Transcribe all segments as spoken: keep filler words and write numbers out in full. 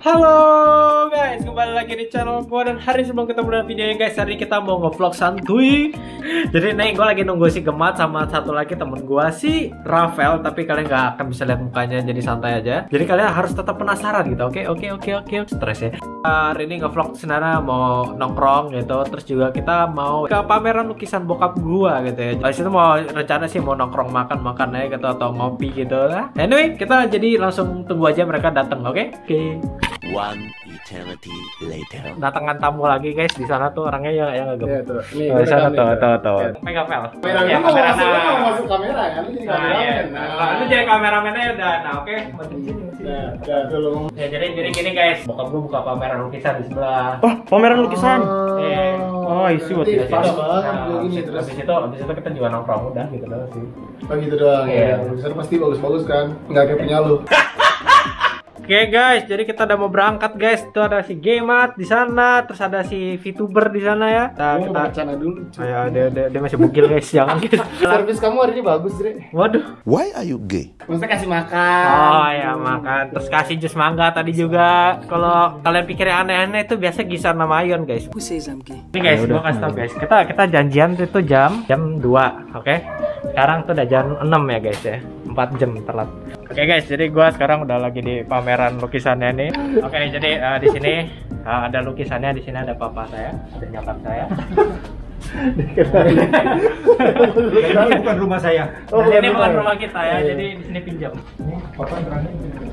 Halo guys, kembali lagi di channel gue. Dan hari sebelum kita mulai videonya guys, hari ini kita mau nge-vlog santuy. Jadi nih gue lagi nunggu si Gemat sama satu lagi temen gue si Rafael. Tapi kalian gak akan bisa lihat mukanya, jadi santai aja. Jadi kalian harus tetap penasaran gitu. Oke oke oke oke stres ya. Hari ini nge-vlog sebenarnya mau nongkrong gitu. Terus juga kita mau ke pameran lukisan bokap gue gitu ya. Dari situ mau rencana sih mau nongkrong makan-makan aja gitu, atau ngopi gitu lah. Anyway, kita jadi langsung tunggu aja mereka datang. Oke oke. One eternity later. Datangan tamu lagi guys, di sana tuh orangnya yang yang agak. Iya tuh. Nih, Oh, di sana tuh, tuh, tuh. Ya. Pegang Vel. Kamera Ya, mau kamera masuk, nah. mau masuk kamera kan? Ini jadi Nah, iya. kameramen. Nah, lu jadi kameramennya udah. Nah, oke. Maju di sini, sini. Nah, udah dulu. Ya, jadi jadi gini guys, bokap gue buka pameran lukisan di sebelah. Oh, pameran lukisan. Iya. Oh, isi buat Nanti itu. pas Nah, banget kayak gini habis itu, terus. habis itu, habis itu kita juga nongkrong udah gitu doang sih. Oh gitu doang Iya. ya. Lukisan pasti bagus-bagus kan? Enggak kayak punya lu. Oke guys, jadi kita udah mau berangkat guys. Itu ada si Gemat di sana, terus ada si VTuber di sana ya. Nah, Kamu kita rencana dulu. Oh, ya, dia, dia, dia masih bugil guys, jangan guys. Servis kamu hari ini bagus, Dre. Waduh. Why are you gay? Maksudnya kasih makan. Oh ya makan, terus kasih jus mangga tadi juga. Kalau kalian pikirnya aneh-aneh itu biasa Gisar nama Ayon guys. Who says I'm gay? Ini guys, gua kasih tau guys. Kita kita janjian itu jam jam dua, oke? Sekarang tuh udah jam enam ya guys ya. empat jam telat. Oke guys, jadi gua sekarang udah lagi di pameran lukisannya nih. Oke, jadi uh, di sini uh, ada lukisannya, di sini ada papa saya, ada nyokap saya. Ini bukan rumah saya. Oh, Nah, ini bukan bukan rumah. rumah kita ya, Iya, iya. jadi di sini pinjam. Ini papa berani.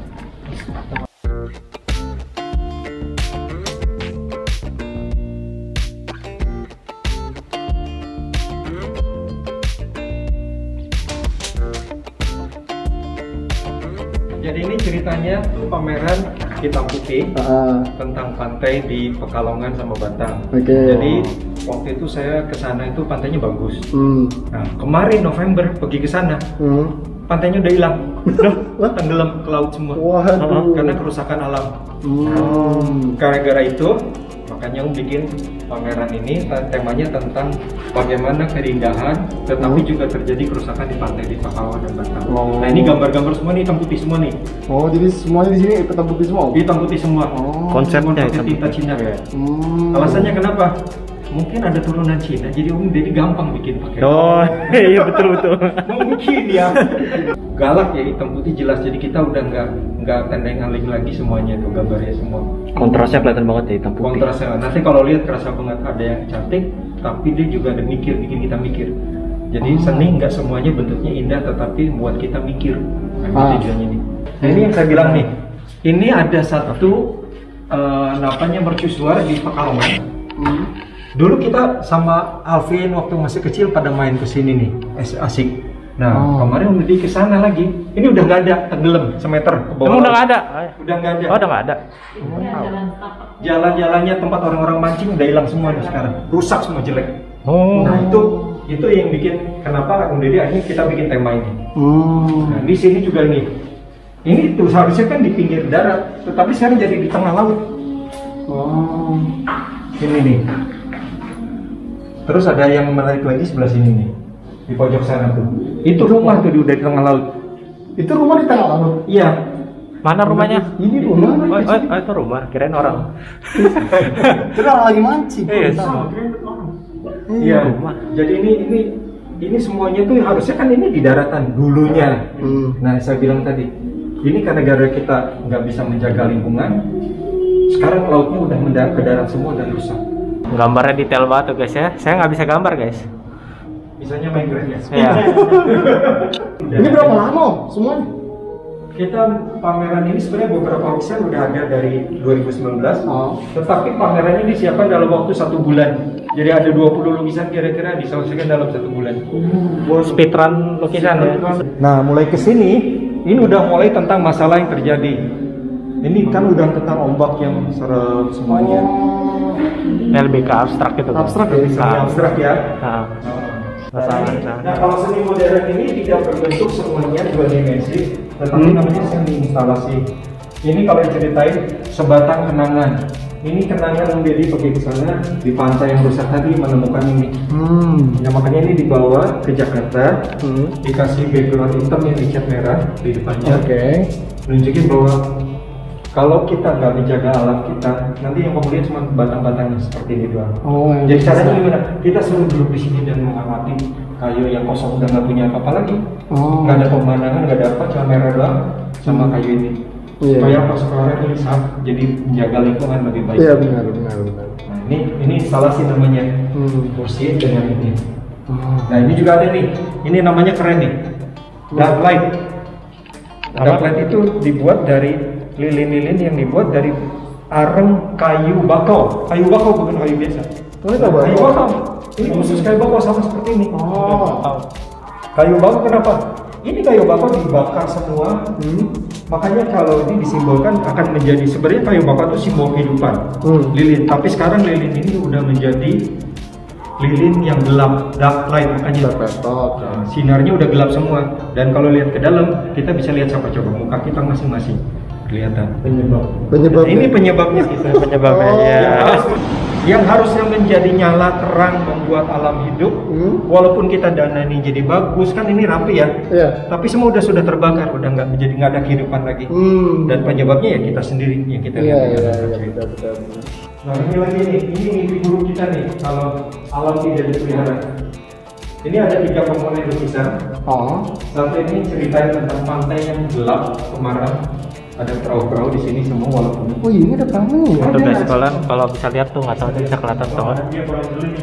Jadi ini ceritanya tuh pameran hitam putih Ah, tentang pantai di Pekalongan sama Batam. Oke. Jadi waktu itu saya ke sana itu pantainya bagus. hmm. Nah, kemarin November pergi ke sana, Hmm. pantainya udah hilang. Loh, tenggelam ke laut semua. Waduh. Karena kerusakan alam. Hmm. Gara-gara itu makanya Om bikin pameran ini, temanya tentang bagaimana keindahan tetapi juga terjadi kerusakan di pantai di Pekalongan dan Batam. Oh. Nah, ini gambar-gambar semua nih, hitam putih semua nih. Oh, jadi semuanya di sini hitam putih semua? Hitam putih semua. Oh. Konsepnya Pakai hitam tinta putih. Cina. Hmm. Alasannya kenapa? Mungkin ada turunan Cina, jadi Om jadi gampang bikin pakai. Oh, iya betul betul. Mungkin ya. Galak ya, hitam putih jelas. Jadi kita udah nggak nggak tendeng-aling lagi semuanya tuh gambarnya semua. Kontrasnya kelihatan banget ya hitam putih. Kontrasnya. Nanti kalau lihat kerasa banget, ada yang cantik, tapi dia juga ada mikir, bikin kita mikir. Jadi seni nggak semuanya bentuknya indah, tetapi buat kita mikir. Nah, Ah. itu tujuannya nih. Nah, ini yang saya bilang nih. Ini ada satu eh, namanya mercusuar di Pekalongan. Hmm. Dulu kita sama Alvin waktu masih kecil pada main ke sini nih, es- asik. Nah, Oh. kemarin udah di kesana lagi. Ini udah nggak ada, tenggelam semeter ke bawah. Emang udah nggak ada? Udah nggak ada. Oh, udah nggak ada. Jalan-jalannya tempat orang-orang mancing udah hilang semua nih sekarang. Rusak semua, jelek. Oh. Nah, itu itu yang bikin kenapa Om Deddy akhirnya kita bikin tema ini. Hmm. Nah, di sini juga ini. Ini tuh seharusnya kan di pinggir darat, tetapi sekarang jadi di tengah laut. Oh. Ini nih. Terus ada yang menarik lagi sebelah sini nih, di pojok sana tuh. Itu rumah tuh di udah di tengah laut. Itu rumah di tengah laut. Iya. Mana rumahnya? Ini rumah. Oh, oh, oh, itu rumah. Kirain orang. Itu orang lagi mancing. Iya, Tahu. sama. Iya. rumah. Jadi ini ini ini semuanya tuh harusnya kan ini di daratan dulunya. Hmm. Nah, saya bilang tadi, ini karena gara kita nggak bisa menjaga lingkungan, sekarang lautnya udah mendarat ke darat semua dan rusak. Gambarnya detail banget tuh guys ya. Saya nggak bisa gambar guys. Misalnya Minecraft ya. Iya. Ini berapa lama semuanya? Kita pameran ini sebenarnya beberapa lukisan udah ada dari dua ribu sembilan belas. Oh. Tetapi pameran ini disiapkan dalam waktu satu bulan. Jadi ada dua puluh lukisan kira-kira diselesaikan dalam satu bulan. Speedrun lukisan ya. Nah, mulai ke sini, ini udah mulai tentang masalah yang terjadi. Ini kan udah tentang ombak yang serem semuanya. Ini lebih ke abstrak gitu. kan? Abstrak ya? Bisa abstrak ya. Nah, masalah masalah. Nah, kalau seni modern ini tidak berbentuk semuanya dua dimensi, tetapi Hmm. namanya seni instalasi. Ini kalau diceritain sebatang kenangan. Ini kenangan Om Deddy pergi ke sana di pantai yang rusak tadi menemukan ini. Hmm. Nah, makanya ini dibawa ke Jakarta, Hmm. dikasih background hitam yang dicat merah di depannya. Oke. Nunjukin bahwa Kalau kita nggak menjaga alam kita, nanti yang kamu lihat cuma batang-batangnya seperti ini doang. Oh, yang Jadi bisa. caranya gimana? Kita suruh duduk di sini dan mengamati kayu yang kosong udah nggak punya apa-apa lagi. Oh. Nggak ada pemandangan, nggak ada apa, cuma merah doang sama kayu ini. Iya. Supaya pas orang ini saat jadi menjaga lingkungan lebih baik. Iya benar benar benar. Nah, ini ini instalasi namanya Hmm. kursi dengan ini. Oh. Nah ini juga ada nih, ini namanya keren nih, dark light. Dark light itu dibuat dari lilin-lilin yang dibuat dari areng kayu bakau. Kayu bakau bukan kayu biasa. Oh, ini kayu Kayu bakau. bakau. Ini khusus kayu bakau sama seperti ini. Oh. Kayu bakau kenapa? Ini kayu bakau dibakar semua. Hmm. Makanya kalau ini disimbolkan akan menjadi sebenarnya kayu bakau itu simbol kehidupan. Hmm. Lilin, tapi sekarang lilin ini udah menjadi lilin yang gelap, dark light makanya. Laptop. Nah, sinarnya udah gelap semua dan kalau lihat ke dalam kita bisa lihat siapa coba muka kita masing-masing kelihatan. Penyebab. Penyebab. Ini penyebabnya kita. Penyebabnya Oh. ya. Yang harusnya menjadi nyala terang membuat alam hidup, Hmm. walaupun kita danani jadi bagus kan ini rapi ya. Iya. Tapi semua udah sudah terbakar, udah nggak menjadi nggak ada kehidupan lagi. Hmm. Dan penyebabnya ya kita sendiri yang kita Iya lihat. iya iya betul betul. Nah ini lagi nih, ini mimpi buruk kita nih kalau alam tidak dipelihara. Ini ada tiga komponen lukisan. Oh. Satu ini ceritain tentang pantai yang gelap kemarin. Ada perahu-perahu di sini semua walaupun. Oh ini ada perahu ya? Untuk guys kalian kalau bisa lihat tuh nggak tahu bisa kelihatan tuh. Dia perahu dulu nih.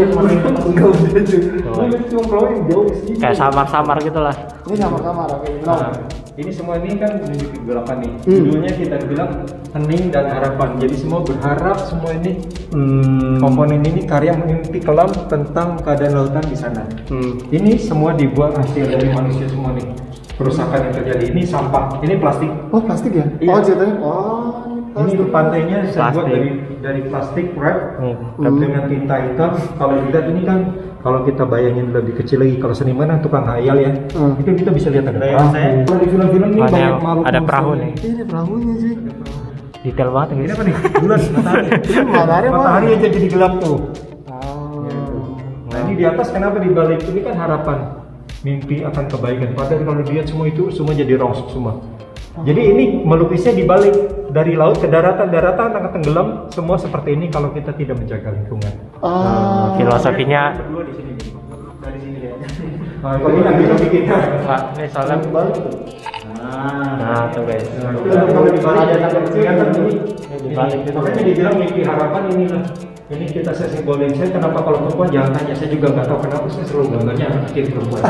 Enggak udah aja. Oh. Ini cuma perahu yang jauh di sini. Kayak samar-samar gitu lah. Ini sama-sama oke. Nah, ini semua ini kan menunjuk kegelapan nih. Hmm. Judulnya kita bilang hening dan harapan. Jadi semua berharap semua ini Hmm. komponen ini karya mimpi kelam tentang keadaan lautan di sana. Hmm. Ini semua dibuat hasil dari manusia semua nih. Kerusakan yang terjadi ini sampah, ini plastik. Oh plastik ya? Iya. Oh ceritanya. Oh. Ini pantainya saya buat Plastik. dari dari plastik wrap Hmm. Hmm. dengan tinta hitam. Kalau dilihat ini kan kalau kita bayangin lebih kecil lagi, kalau seniman kan tukang hayal ya, Hmm. itu kita bisa lihat ada Bayang perahu. saya. Kalau di film-film ini Ada- banyak makhluk ada monster. perahu nih. Ini ada perahunya sih. Detail banget Ini guys. apa nih? Bulan, matahari. Ini matahari apa? Matahari aja jadi gelap tuh. Oh. Nah ini di atas kenapa dibalik? Ini kan harapan, mimpi akan kebaikan. Padahal kalau dilihat semua itu semua jadi rongsok semua. Jadi ini melukisnya dibalik dari laut ke daratan, daratan akan tenggelam semua seperti ini kalau kita tidak menjaga lingkungan. Ah. Filosofinya Kedua di sini, dari sini ya. Nah, kalau ini lagi lagi kita. Pak, ini soalnya Balik tuh. nah tuh guys. Nah, kalau dibalik ada tanda kelihatan ini. Dibalik Ini. Makanya dibilang mimpi harapan ini lah. Ini kita saya simbolin. Saya kenapa kalau perempuan jangan tanya. Saya juga nggak tahu kenapa saya selalu gambarnya anak kecil perempuan.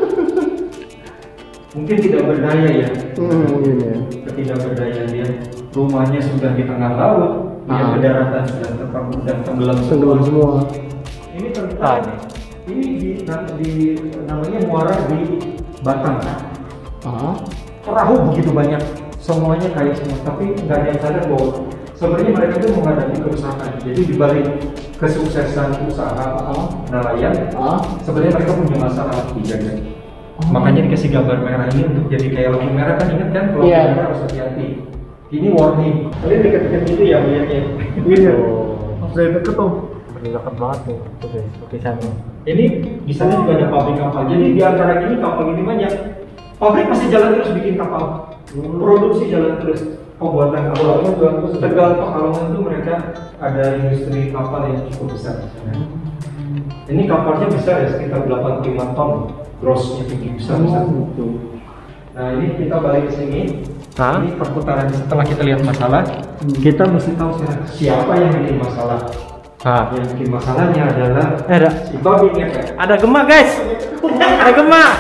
Mungkin tidak berdaya ya. Hmm mungkin ya. Ketidakberdayaan dia. Rumahnya sudah di tengah laut. Dia Ah. ke daratan sudah terpang dan tenggelam Tenggelam semua. Ini Ah, tentang ini. ini di, di namanya muara di Batam. Ah. Perahu begitu banyak, semuanya kaya semua, tapi nggak ada yang sadar bahwa sebenarnya mereka itu menghadapi kerusakan. Jadi dibalik kesuksesan usaha nelayan, Ah. sebenarnya mereka punya masalah harus dijaga. Makanya dikasih gambar merah ini untuk jadi kayak lampu merah kan, ingat kan kalau Iya. merah harus hati-hati. Ini warning. Kalian deket-deket gitu ya melihatnya. Iya. Oh, Saya deket tuh. dekat banget nih tuh guys lukisannya. Ini di sana juga ada pabrik kapal. Jadi di antara ini kapal ini banyak. Pabrik masih jalan terus bikin kapal. Produksi jalan terus. Pembuatan kapal. Tegal Pekalongan itu mereka ada industri kapal yang cukup besar di sana. Ini kapalnya besar ya, sekitar delapan puluh lima ton. Grossnya tinggi besar besar. Nah ini kita balik ke sini. Hah? Ini perputaran setelah kita lihat masalah, kita mesti tahu sekarang siapa yang bikin masalah. Ah, Yang bikin masalahnya adalah eh, ada si babi ngepet. ada gemak guys. Ada gemak.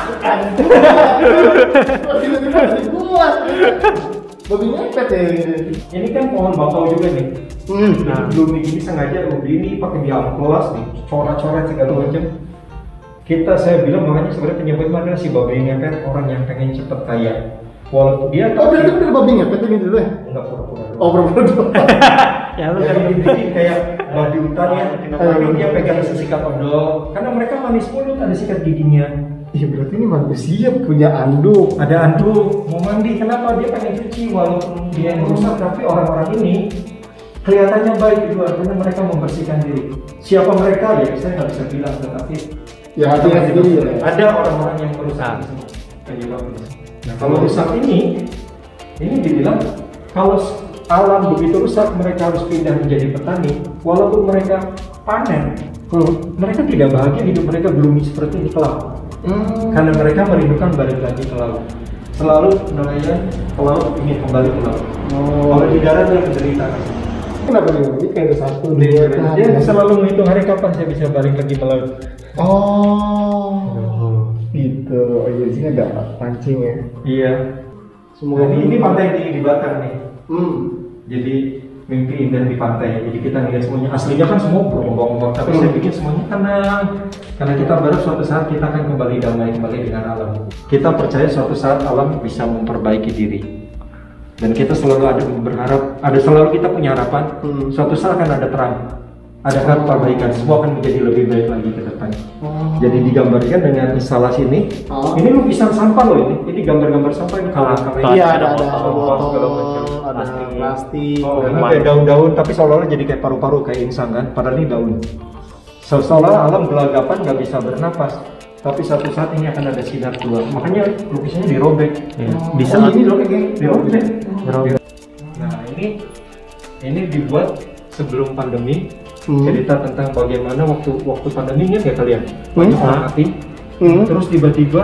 Tiba-tiba dibuat. Babi ngepet ya ini. Ini kan pohon bakau juga nih. Hmm. Nah, belum begini sengaja udah ini pakai di amplas nih, coret-coret segala macam. Kita saya bilang makanya sebenarnya penyebabnya adalah si babi ngepet, orang yang pengen cepet kaya. Walaupun dia Oh berarti bener babi ngepet ini dulu ya? enggak pura-pura. Oh pura-pura dulu. Ya lu Yang kan dibikin kayak babi hutan ya, tapi dia pegang sesikat odol. Karena mereka manis mulut, ada sikat giginya. Iya berarti ini manusia punya anduk. Ada anduk, mau mandi, kenapa dia pengen cuci walaupun dia yang rusak, tapi orang-orang ini kelihatannya baik di luar karena mereka membersihkan diri. Siapa mereka ya saya nggak bisa bilang, tetapi Ya hatinya sendiri ya. ada orang-orang yang merusak di sini. Kayak gitu. Nah kalau rusak ini, ini dibilang Kalau alam begitu rusak, mereka harus pindah menjadi petani. Walaupun mereka panen, hmm, mereka tidak bahagia hidup mereka belum seperti ini kelak. Hmm. Karena mereka merindukan balik lagi ke laut. Selalu nelayan ke laut ingin kembali ke laut. Oh. Kalau di darat dia menderita. Kenapa nih? Ini kayak ada satu Dia, dua dia, tiga. dia selalu menghitung hari kapan saya bisa balik lagi ke laut. Oh, gitu. Oh iya, di sini ada pancing ya. Iya. Semoga Nah, ini, ini pantai di, di Batam nih. Hmm. Jadi mimpi indah di pantai. Jadi kita ngeliat semuanya. Aslinya kan semua berombong-ombong, tapi saya bikin semuanya tenang. Karena kita berharap suatu saat kita akan kembali damai kembali dengan alam. Kita percaya suatu saat alam bisa memperbaiki diri. Dan kita selalu ada berharap, ada selalu kita punya harapan. Hmm. Suatu saat akan ada terang. Ada kan perbaikan, semua akan menjadi lebih baik lagi ke depan. Oh. Jadi digambarkan dengan instalasi ini. Oh. Ini lukisan sampah loh ini. Ini gambar-gambar sampah ini kalau ah, iya ada ada botol, ada plastik. Oh, ini kayak daun-daun tapi seolah-olah jadi kayak paru-paru kayak insan kan. Padahal ini daun. Seolah alam gelagapan nggak bisa bernapas. Tapi satu saat ini akan ada sinar keluar. Makanya lukisannya dirobek. Ya. Oh, Bisa ini dirobek ya? Dirobek. Dirobek. Nah ini ini dibuat sebelum pandemi. Hmm. Cerita tentang bagaimana waktu waktu pandemi ingat ya kalian? Banyak hmm. orang mati. Hmm. Terus tiba-tiba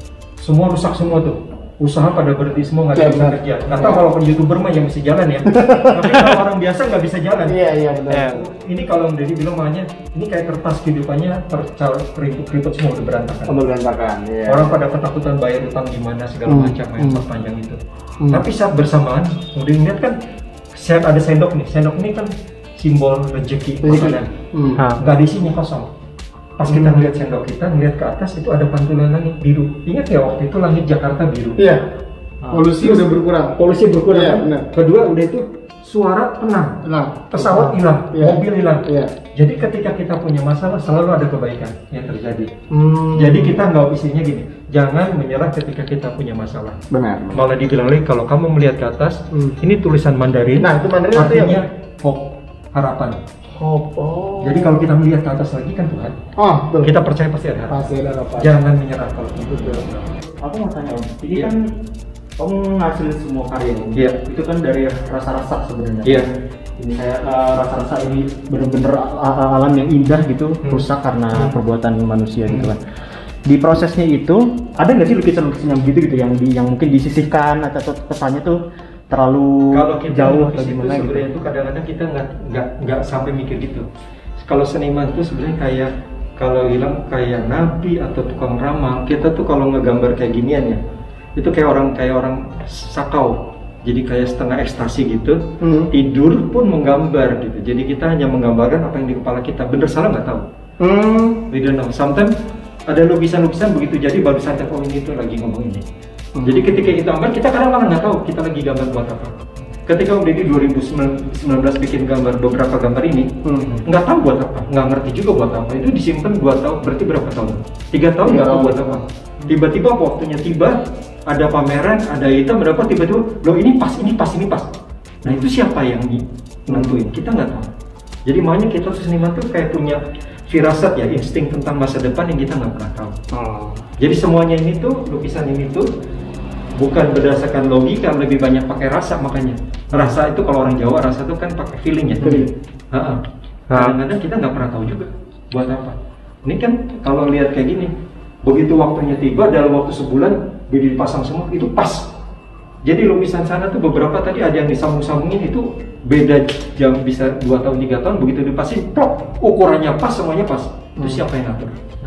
semua rusak semua tuh. Usaha pada berhenti semua, nggak bisa kerja. Nggak tahu kalau youtuber mah yang bisa jalan ya. Tapi kalau orang biasa nggak bisa jalan. Iya iya benar. Eh, ini kalau Deddy bilang makanya ini kayak kertas kehidupannya terkeriput semua udah berantakan. Udah berantakan. Iya. Orang pada ketakutan bayar utang gimana segala hmm. macam yang hmm. panjang itu. Hmm. Tapi saat bersamaan, udah ingat kan, saat ada sendok nih, sendok ini kan simbol rezeki makanan. Hmm. Nggak ada isinya kosong. Pas hmm. kita ngeliat sendok kita, ngeliat ke atas itu ada pantulan langit biru. Ingat ya waktu itu langit Jakarta biru. Iya. Nah, polusi udah berkurang. Polusi berkurang. Iya, kan? benar. Kedua udah itu suara tenang. Tenang. Pesawat hilang, iya. mobil hilang. Iya. Jadi ketika kita punya masalah selalu ada kebaikan yang terjadi. Hmm. Jadi kita nggak isinya gini. Jangan menyerah ketika kita punya masalah. Benar. Malah dibilang lagi kalau kamu melihat ke atas, hmm. ini tulisan Mandarin. Nah itu Mandarin artinya hope, harapan. Hope. Oh. Jadi kalau kita melihat ke atas lagi kan Tuhan. Oh, betul. Kita percaya pasti ada harapan. Pasti ada harapan. Jangan menyerah kalau itu. Aku mau tanya Om, ini yeah. kan kamu ngasilin semua karya ini. Iya. Itu kan dari rasa-rasa sebenarnya. Iya. Ini saya uh, rasa-rasa ini benar-benar uh, alam yang indah gitu, hmm. rusak karena hmm. perbuatan manusia hmm. gitu kan. Di prosesnya itu ada nggak sih lukisan-lukisan yang begitu gitu yang di, yang mungkin disisihkan atau kesannya tuh terlalu kalau kita jauh atau gimana gitu. Sebenarnya itu kadang-kadang kita nggak nggak nggak sampai mikir gitu. Kalau seniman itu sebenarnya kayak kalau bilang kayak nabi atau tukang ramal, kita tuh kalau ngegambar kayak ginian ya, itu kayak orang kayak orang sakau. Jadi kayak setengah ekstasi gitu, hmm. tidur pun menggambar gitu. Jadi kita hanya menggambarkan apa yang di kepala kita. Bener salah nggak tahu. Hmm. We don't know. Sometimes ada lukisan-lukisan begitu jadi baru sadar oh ini tuh lagi ngomong ini. Hmm. Jadi ketika kita gambar kita kadang kadang nggak tahu kita lagi gambar buat apa. Ketika Om Deddy dua ribu sembilan belas bikin gambar beberapa gambar ini, hmm. nggak tahu buat apa, nggak ngerti juga buat apa. Itu disimpan dua tahun, berarti berapa tahun? Tiga tahun nggak tahu buat apa. Tiba-tiba waktunya tiba, ada pameran, ada item, berapa tiba-tiba, loh ini pas, ini pas, ini pas. Nah itu siapa yang nentuin? Kita nggak tahu. Jadi makanya kita seniman tuh kayak punya firasat ya, insting tentang masa depan yang kita nggak pernah tahu. Hmm. Jadi semuanya ini tuh, lukisan ini tuh bukan berdasarkan logika, lebih banyak pakai rasa makanya. Rasa itu kalau orang Jawa, rasa itu kan pakai feeling ya. Hmm. Kadang-kadang kita nggak pernah tahu juga buat apa. Ini kan kalau lihat kayak gini, begitu waktunya tiba dalam waktu sebulan jadi dipasang semua itu pas. Jadi lukisan sana tuh beberapa tadi ada yang disambung-sambungin itu beda jam bisa dua tahun tiga tahun begitu dipasang plok ukurannya pas semuanya pas. Itu hmm. siapa yang ngatur?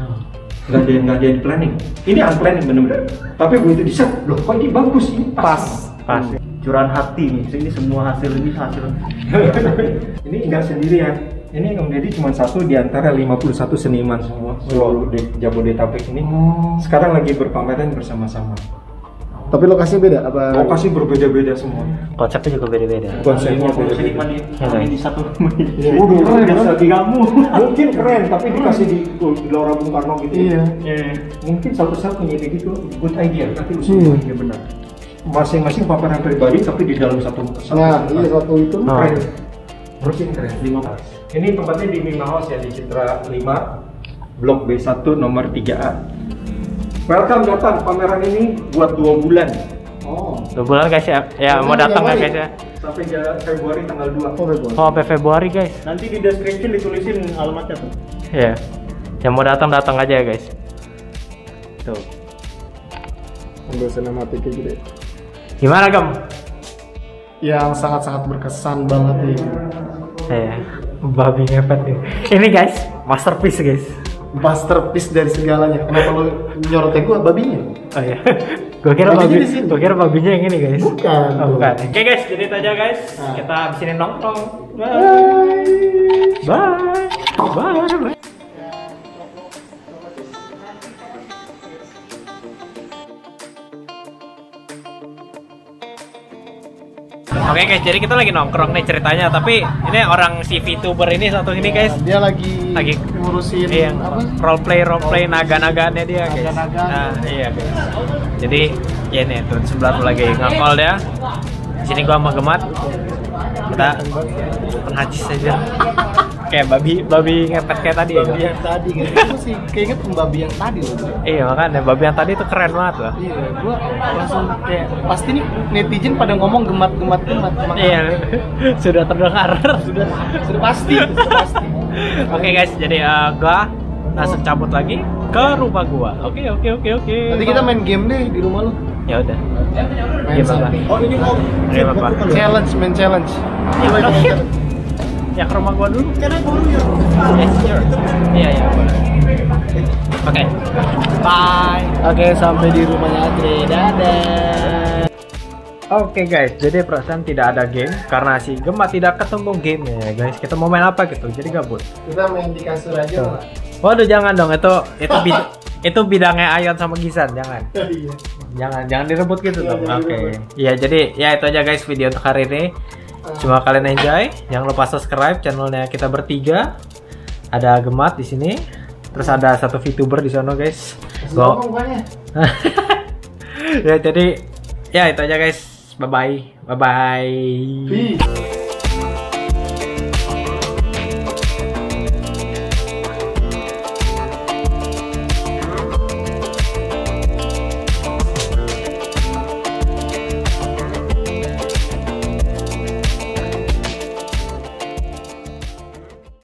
Nggak ada yang nggak ada yang planning. Ini unplanning bener-bener. Tapi begitu di-set, loh kok ini bagus ini pas. Pas. pas. Curahan hati nih. Ini semua hasil ini hasil. Ini nggak sendirian. Ini Om Deddy cuma satu di antara lima puluh satu seniman semua seluruh Jabodetabek ini. Oh. Sekarang lagi berpameran bersama-sama. Tapi lokasinya beda apa? Lokasi berbeda-beda semua. Konsepnya juga beda-beda. Konsepnya beda-beda. Seniman di, ya, di satu rumah. Waduh, keren lagi kamu. Mungkin keren, tapi dikasih di Gelora Bung Karno gitu. Iya. Yeah. Mungkin satu saat punya ide gitu, good idea, tapi usulnya hmm. benar. Masing-masing paparan pribadi, tapi di dalam satu. satu nah, iya satu itu. Keren. Menurut ini keren. lima belas. Ini tempatnya di Mima House ya, di Citra lima, Blok B satu, nomor tiga A. Welcome datang, pameran ini buat dua bulan. Oh. Dua bulan guys ya. Ya mau datang nggak guys ya? Sampai ja- Februari tanggal dua. Oh, Februari. Oh sampai Februari guys. Nanti di description ditulisin alamatnya tuh. Ya. Yang mau datang datang aja ya guys. Tuh. Ambil sinematik gitu deh. Gimana Gem? Yang sangat-sangat berkesan banget nih. Saya babi ngepet ini. Ini guys, masterpiece guys. Masterpiece dari segalanya. Kenapa lu nyorotnya gua babinya? Oh iya. Gua kira Babinya babi, di sini. gua kira babinya yang ini guys. Bukan. Oh, bukan. Oke guys, jadi itu aja guys. Kita abis ini nongkrong. Bye. Bye. Bye. Oke guys, jadi kita lagi nongkrong nih ceritanya. Tapi ini orang si VTuber ini satu ini guys. Dia lagi Lagi ngurusin Iya, apa? roleplay roleplay naga-naganya dia guys. Naga-naga. Nah, iya guys. Jadi ya nih tuh sebelah tuh lagi ngakol dia. Di sini gua sama Gemat. Kita penhajis aja. Kayak babi babi ngepet kayak tadi ya. Babi yang tadi gitu. Aku sih keinget babi yang tadi loh. Iya makanya babi yang tadi tuh keren banget loh. Iya, gua langsung kayak pasti nih netizen pada ngomong gemat-gemat gemat. Makanya Iya, sudah terdengar. sudah sudah pasti, sudah pasti. Oke guys, jadi uh, gua langsung cabut lagi ke rumah gua. Oke oke oke oke. Nanti kita main game deh di rumah lu. Ya udah. Main Iya Bapak. Oh, ini mau Iya Bapak. challenge, main challenge. Ya, Coba oke. kita- Ya ke rumah gua dulu. Karena baru ya. Yes, sure. Iya iya boleh. Oke. Bye. Oke, sampai di rumahnya Adre. Dadah. Oke guys, jadi perasaan tidak ada game karena si Gemat tidak ketemu game ya guys. Kita mau main apa gitu, jadi gabut. Kita main di kasur aja Tuh. lah. Waduh jangan dong, itu itu bid- itu bidangnya Ayon sama Gisan, jangan. Iya. Jangan jangan direbut gitu Iya, dong. jangan Oke. direbut. Iya, jadi ya itu aja guys video untuk hari ini. Cuma kalian enjoy, jangan lupa subscribe channelnya kita bertiga. Ada Gemat di sini. Terus ada satu VTuber di sana guys. Go. Ngomong banyak. Ya jadi ya itu aja guys. Bye bye. Bye bye. Peace.